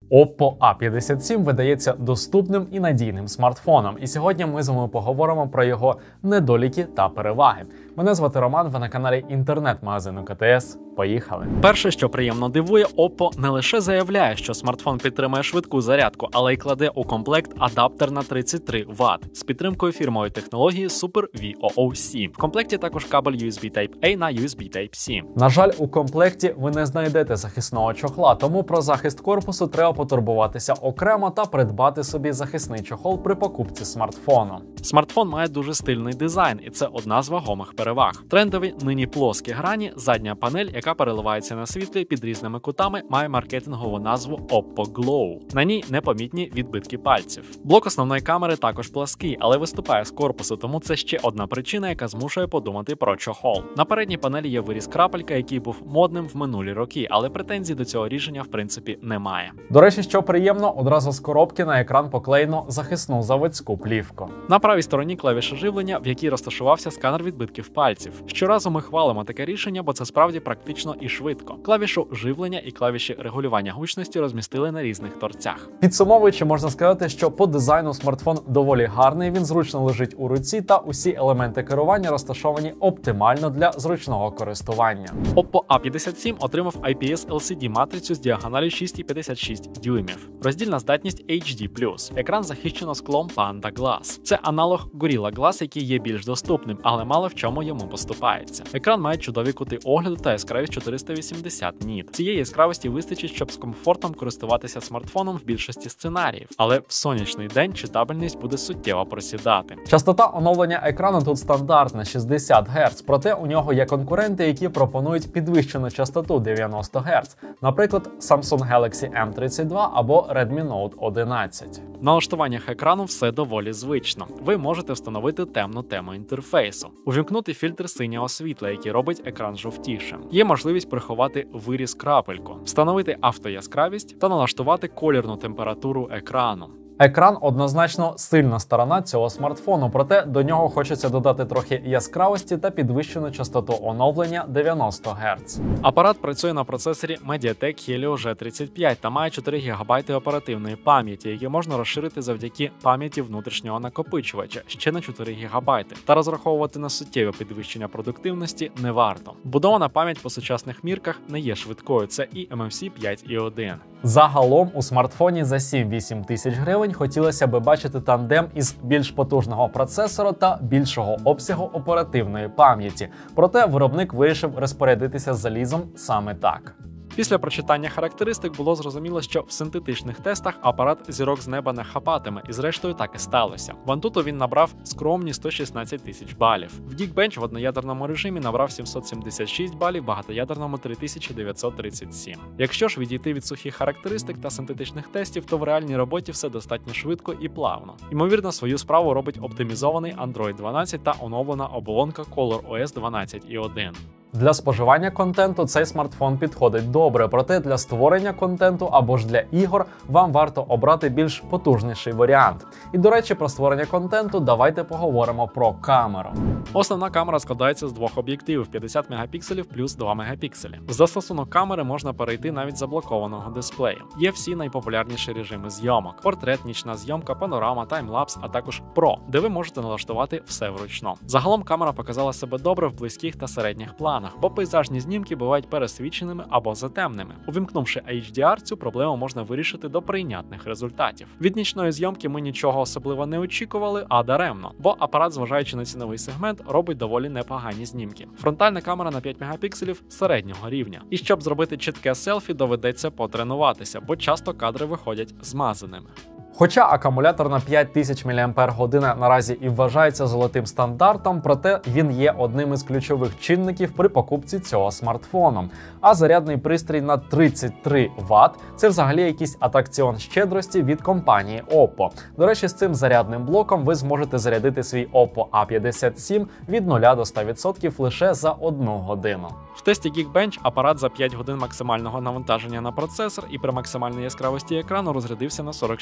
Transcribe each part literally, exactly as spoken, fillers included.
Oppo а п'ятдесят сім видається доступним і надійним смартфоном, і сьогодні ми з вами поговоримо про його недоліки та переваги. Мене звати Роман, ви на каналі інтернет-магазину ка те ес. Поїхали! Перше, що приємно дивує, Oppo не лише заявляє, що смартфон підтримує швидку зарядку, але й кладе у комплект адаптер на тридцять три ватт з підтримкою фірмової технології Super ві о о сі. В комплекті також кабель ю ес бі Type-A на ю ес бі Type-C. На жаль, у комплекті ви не знайдете захисного чохла, тому про захист корпусу треба потурбуватися окремо та придбати собі захисний чохол при покупці смартфону. Смартфон має дуже стильний дизайн, і це одна з вагомих переваг. Трендові нині плоскі грані, задня панель, яка переливається на світлі під різними кутами, має маркетингову назву Oppo Glow. На ній непомітні відбитки пальців. Блок основної камери також плаский, але виступає з корпусу, тому це ще одна причина, яка змушує подумати про чохол. На передній панелі є виріз крапелька, який був модним в минулі роки, але претензій до цього рішення в принципі немає. До речі, що приємно, одразу з коробки на екран поклеєно захисну заводську плівку. На правій стороні клавіша живлення, в якій розташувався сканер відбитків пальців. Щоразу ми хвалимо таке рішення, бо це справді практично і швидко. Клавішу живлення і клавіші регулювання гучності розмістили на різних торцях. Підсумовуючи, можна сказати, що по дизайну смартфон доволі гарний, він зручно лежить у руці та усі елементи керування розташовані оптимально для зручного користування. Oppo а п'ятдесят сім отримав ай пі ес ел сі ді матрицю з діагоналю шість цілих п'ятдесят шість дюймів. Роздільна здатність ейч ді плюс. Екран захищено склом Panda Glass. Це аналог Gorilla Glass, який є більш доступним, але мало в чому йому поступається. Екран має чудові кути огляду та яскравість чотириста вісімдесят ніт. Цієї яскравості вистачить, щоб з комфортом користуватися смартфоном в більшості сценаріїв, але в сонячний день читабельність буде суттєво просідати. Частота оновлення екрану тут стандартна шістдесят герц, проте у нього є конкуренти, які пропонують підвищену частоту дев'яносто герц, наприклад, Samsung Galaxy ем тридцять два або Redmi Note одинадцять. В налаштуваннях екрану все доволі звично. Ви можете встановити темну тему інтерфейсу, увімкнути фільтр синього світла, який робить екран жовтішим. Є можливість приховати виріз крапельку, встановити автояскравість та налаштувати колірну температуру екрану. Екран однозначно сильна сторона цього смартфону, проте до нього хочеться додати трохи яскравості та підвищену частоту оновлення дев'яносто герц. Апарат працює на процесорі Mediatek Helio джі тридцять п'ять та має чотири гігабайти оперативної пам'яті, які можна розширити завдяки пам'яті внутрішнього накопичувача ще на чотири гігабайти. Та розраховувати на суттєве підвищення продуктивності не варто. Вбудована пам'ять по сучасних мірках не є швидкою, це і ем ем сі п'ять і один. Загалом у смартфоні за сім-вісім тисяч гривень хотілося би бачити тандем із більш потужного процесора та більшого обсягу оперативної пам'яті. Проте виробник вирішив розпорядитися залізом саме так. Після прочитання характеристик було зрозуміло, що в синтетичних тестах апарат зірок з неба не хапатиме, і зрештою так і сталося. В Antutu він набрав скромні сто шістнадцять тисяч балів. В Geekbench в одноядерному режимі набрав сімсот сімдесят шість балів, в багатоядерному три тисячі дев'ятсот тридцять сім. Якщо ж відійти від сухих характеристик та синтетичних тестів, то в реальній роботі все достатньо швидко і плавно. Ймовірно, свою справу робить оптимізований Android дванадцять та оновлена оболонка ColorOS дванадцять і один. Для споживання контенту цей смартфон підходить добре, проте для створення контенту або ж для ігор вам варто обрати більш потужніший варіант. І, до речі, про створення контенту давайте поговоримо про камеру. Основна камера складається з двох об'єктивів п'ятдесят мегапікселів плюс два мегапікселі. В застосунок камери можна перейти навіть з заблокованого дисплею. Є всі найпопулярніші режими зйомок: портрет, нічна зйомка, панорама, таймлапс, а також Pro, де ви можете налаштувати все вручну. Загалом камера показала себе добре в близьких та середніх планах, бо пейзажні знімки бувають пересвіченими або затемними. Увімкнувши ейч ді ар, цю проблему можна вирішити до прийнятних результатів. Від нічної зйомки ми нічого особливо не очікували, а даремно, бо апарат, зважаючи на ціновий сегмент, робить доволі непогані знімки. Фронтальна камера на п'ять мегапікселів середнього рівня. І щоб зробити чітке селфі, доведеться потренуватися, бо часто кадри виходять змазаними. Хоча акумулятор на п'ять тисяч міліампер-годин наразі і вважається золотим стандартом, проте він є одним із ключових чинників при покупці цього смартфону. А зарядний пристрій на тридцять три ватт – це взагалі якийсь атракціон щедрості від компанії Oppo. До речі, з цим зарядним блоком ви зможете зарядити свій Oppo а п'ятдесят сім від нуля до ста відсотків лише за одну годину. В тесті Geekbench апарат за п'ять годин максимального навантаження на процесор і при максимальній яскравості екрану розрядився на сорок шість відсотків.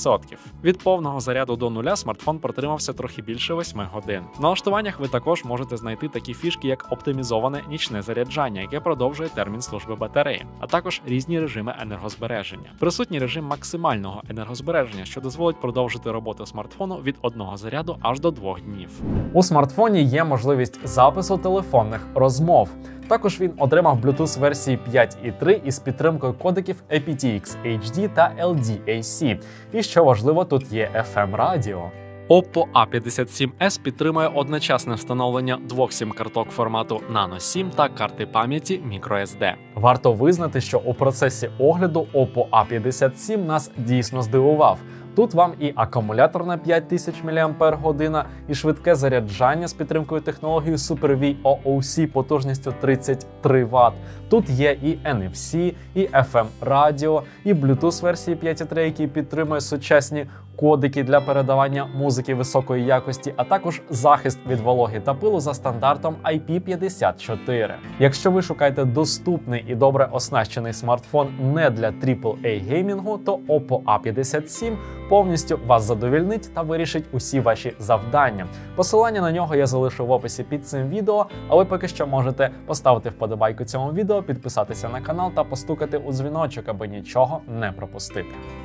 відсотків. Від повного заряду до нуля смартфон протримався трохи більше восьми годин. В налаштуваннях ви також можете знайти такі фішки, як оптимізоване нічне заряджання, яке продовжує термін служби батареї, а також різні режими енергозбереження. Присутній режим максимального енергозбереження, що дозволить продовжити роботу смартфону від одного заряду аж до двох днів. У смартфоні є можливість запису телефонних розмов. Також він отримав Bluetooth версії п'ять і три із підтримкою кодеків ей пі ті ікс ейч ді та ел ді ей сі. І що важливо, тут є еф ем радіо. Oppo а п'ятдесят сім ес підтримує одночасне встановлення двох сім-карток формату Nano сім та карти пам'яті microSD. Варто визнати, що у процесі огляду Oppo а п'ятдесят сім нас дійсно здивував. Тут вам і акумулятор на п'ять тисяч мАч, і швидке заряджання з підтримкою технології SuperV о о сі потужністю тридцять три ватт. Тут є і ен еф сі, і еф ем радіо, і Bluetooth версії п'ять і три, який підтримує сучасні кодики для передавання музики високої якості, а також захист від вологи та пилу за стандартом ай пі п'ятдесят чотири. Якщо ви шукаєте доступний і добре оснащений смартфон не для трипл ей геймінгу, то Oppo а п'ятдесят сім повністю вас задовільнить та вирішить усі ваші завдання. Посилання на нього я залишу в описі під цим відео, а ви поки що можете поставити вподобайку цьому відео, підписатися на канал та постукати у дзвіночок, аби нічого не пропустити.